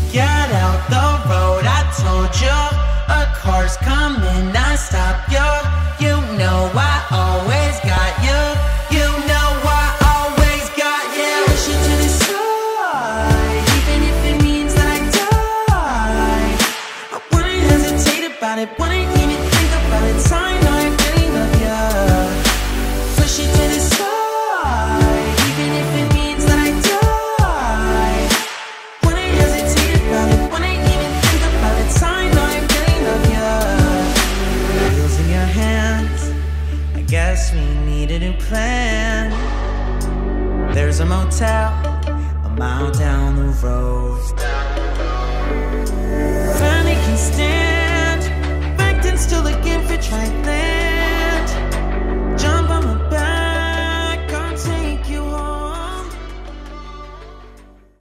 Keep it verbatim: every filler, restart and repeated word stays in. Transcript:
Get out the road, I told you. A car's coming, I stop you. You know I always got you. You know I always got you. Push you to the side, even if it means that I die. I wouldn't hesitate about it, wouldn't even think about it. I know I really love you. Push you to the side, even if it means that I die. Wouldn't hesitate about it, wouldn't even think about it. I know I really love you. Wheels in your hands, I guess we need a new plan. There's a motel a mile down the road. Finally can stand, back then still looking for trying.